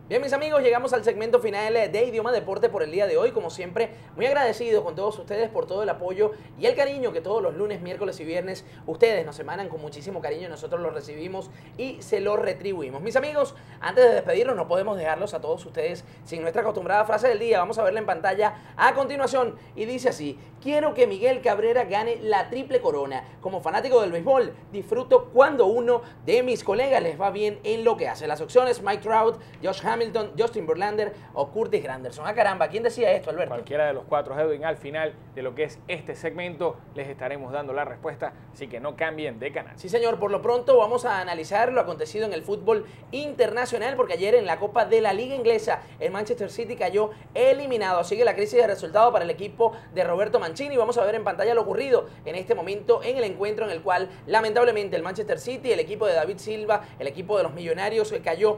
Bien, mis amigos, llegamos al segmento final de Idioma Deporte por el día de hoy. Como siempre, muy agradecido con todos ustedes por todo el apoyo y el cariño que todos los lunes, miércoles y viernes ustedes nos emanan con muchísimo cariño. Nosotros lo recibimos y se lo retribuimos. Mis amigos, antes de despedirnos, no podemos dejarlos a todos ustedes sin nuestra acostumbrada frase del día. Vamos a verla en pantalla a continuación y dice así: quiero que Miguel Cabrera gane la triple corona. Como fanático del béisbol, disfruto cuando uno de mis colegas les va bien en lo que hace. Las opciones: Mike Trout, Josh Hamilton, Justin Verlander o Curtis Granderson. Ah, caramba, ¿quién decía esto, Alberto? Cualquiera de los cuatro, Edwin. Al final de lo que es este segmento les estaremos dando la respuesta, así que no cambien de canal. Sí, señor. Por lo pronto vamos a analizar lo acontecido en el fútbol internacional, porque ayer en la Copa de la Liga Inglesa el Manchester City cayó eliminado. Sigue la crisis de resultado para el equipo de Roberto Mancini. Vamos a ver en pantalla lo ocurrido en este momento en el encuentro en el cual lamentablemente el Manchester City, el equipo de David Silva, el equipo de los Millonarios cayó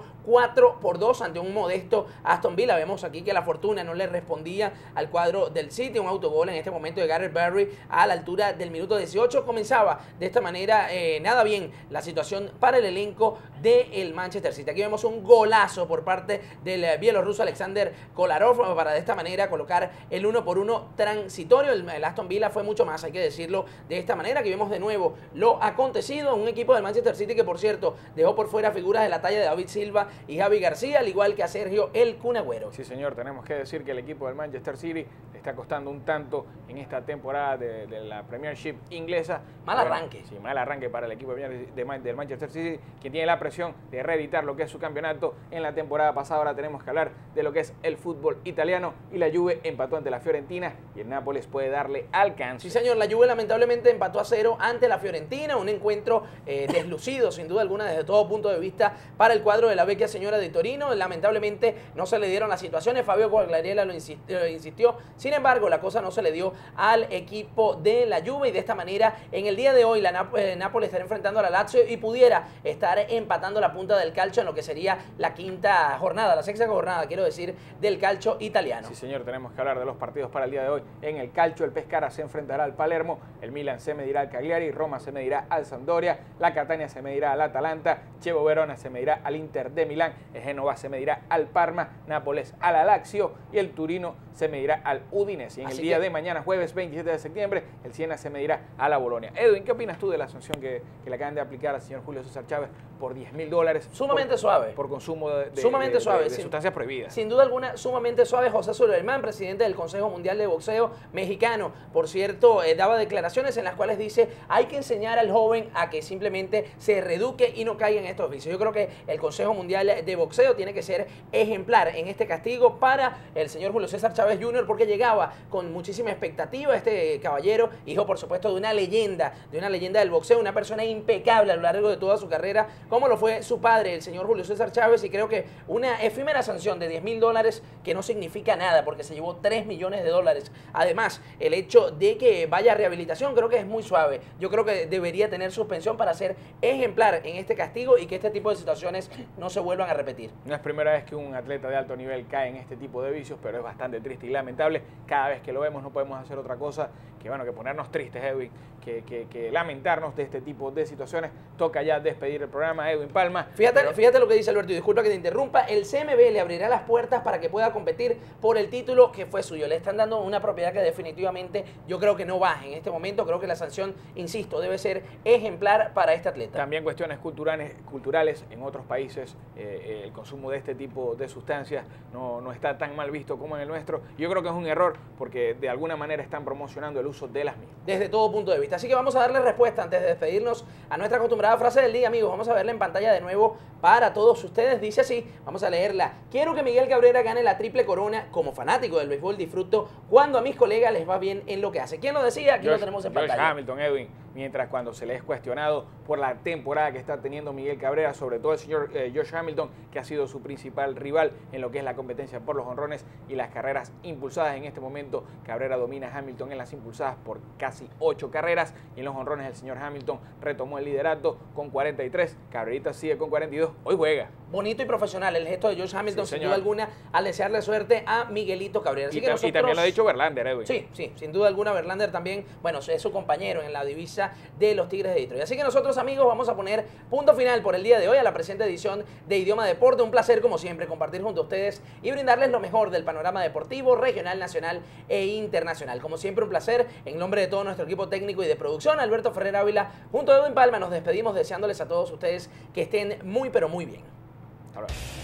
4-2 ante un modesto Aston Villa. Vemos aquí que la fortuna no le respondía al cuadro del City. Un autogol en este momento de Gareth Barry a la altura del minuto 18. Comenzaba de esta manera nada bien la situación para el elenco del Manchester City. Aquí vemos un golazo por parte del bielorruso Alexander Kolarov para de esta manera colocar el 1-1 transitorio. El Aston Villa fue mucho más, hay que decirlo de esta manera. Aquí vemos de nuevo lo acontecido. Un equipo del Manchester City que, por cierto, dejó por fuera figuras de la talla de David Silva y Javi García, al igual que a Sergio El Kun Agüero. Sí, señor, tenemos que decir que el equipo del Manchester City le está costando un tanto en esta temporada de la Premiership inglesa. Mal arranque. Sí, mal arranque para el equipo del Manchester City, que tiene la presión de reeditar lo que es su campeonato en la temporada pasada. Ahora tenemos que hablar de lo que es el fútbol italiano, y la Juve empató ante la Fiorentina y el Nápoles puede darle alcance. Sí, señor, la Juve lamentablemente empató a 0 ante la Fiorentina, un encuentro deslucido sin duda alguna desde todo punto de vista para el cuadro de la vecchia señora de Torino. Lamentablemente no se le dieron las situaciones, Fabio Quagliarella lo insistió, sin embargo la cosa no se le dio al equipo de la Juve, y de esta manera en el día de hoy la Nápoles estará enfrentando a la Lazio y pudiera estar empatando la punta del calcio en lo que sería la quinta jornada, la sexta jornada, quiero decir, del calcio italiano. Sí, señor, tenemos que hablar de los partidos para el día de hoy. En el calcio, el Pescara se enfrentará al Palermo, el Milan se medirá al Cagliari, Roma se medirá al Sampdoria, la Catania se medirá al Atalanta, Chievo Verona se medirá al Inter de Milán, el Génova se medirá al Parma, Nápoles al Lazio y el Turino se medirá al Udinese. Y en el día de mañana, jueves 27 de septiembre, el Siena se medirá a la Bolonia. Edwin, ¿qué opinas tú de la sanción que le acaban de aplicar al señor Julio César Chávez por $10.000? Sumamente suave. Por consumo de sustancias prohibidas. Sin duda alguna, sumamente suave. José Suleiman, presidente del Consejo Mundial de Boxeo mexicano, por cierto, daba declaraciones en las cuales dice: hay que enseñar al joven a que simplemente se reeduque y no caiga en estos vicios. Yo creo que el Consejo Mundial de Boxeo tiene que ser ejemplar en este castigo para el señor Julio César Chávez Jr., porque llegaba con muchísima expectativa este caballero, hijo por supuesto de una leyenda del boxeo, una persona impecable a lo largo de toda su carrera, como lo fue su padre, el señor Julio César Chávez. Y creo que una efímera sanción de $10.000 que no significa nada, porque se llevó $3 millones. Además, el hecho de que vaya a rehabilitación creo que es muy suave. Yo creo que debería tener suspensión para ser ejemplar en este castigo y que este tipo de situaciones no se vuelvan a repetir. No es primera vez que un atleta de alto nivel cae en este tipo de vicios, pero es bastante triste y lamentable. Cada vez que lo vemos no podemos hacer otra cosa que ponernos tristes, Edwin, que lamentarnos de este tipo de situaciones. Toca ya despedir el programa, Edwin Palma. Fíjate lo que dice Alberto, y disculpa que te interrumpa. El CMB le abrirá las puertas para que pueda competir por el título que fue suyo. Le están dando una propiedad que definitivamente yo creo que no va en este momento. Creo que la sanción, insisto, debe ser ejemplar para este atleta. También cuestiones culturales en otros países, el consumo de este tipo de sustancias no está tan mal visto como en el nuestro. Yo creo que es un error porque de alguna manera están promocionando el uso de las mismas. Desde todo punto de vista. Así que vamos a darle respuesta antes de despedirnos a nuestra acostumbrada frase del día, amigos. Vamos a verla en pantalla de nuevo para todos ustedes. Dice así, vamos a leerla: quiero que Miguel Cabrera gane la triple corona. Como fanático del béisbol, disfruto cuando a mis colegas les va bien en lo que hace. ¿Quién lo decía? Aquí lo tenemos en pantalla. Josh Hamilton, Edwin. Mientras cuando se le es cuestionado por la temporada que está teniendo Miguel Cabrera, sobre todo el señor Josh Hamilton, que ha sido su principal rival en lo que es la competencia por los jonrones y las carreras impulsadas. En este momento Cabrera domina a Hamilton en las impulsadas por casi 8 carreras, y en los jonrones el señor Hamilton retomó el liderato con 43. Cabrerita sigue con 42. Hoy juega. Bonito y profesional el gesto de Josh Hamilton, sin duda alguna, al desearle suerte a Miguelito Cabrera. Y también lo ha dicho Verlander, Edwin. Sí, sin duda alguna Verlander también, bueno, es su compañero en la divisa defensa de los Tigres de Detroit. Así que nosotros, amigos, vamos a poner punto final por el día de hoy a la presente edición de Idioma Deporte. Un placer, como siempre, compartir junto a ustedes y brindarles lo mejor del panorama deportivo, regional, nacional e internacional. Como siempre, un placer. En nombre de todo nuestro equipo técnico y de producción, Alberto Ferrer Ávila, junto a Edwin Palma, nos despedimos deseándoles a todos ustedes que estén muy, pero muy bien. Hasta luego.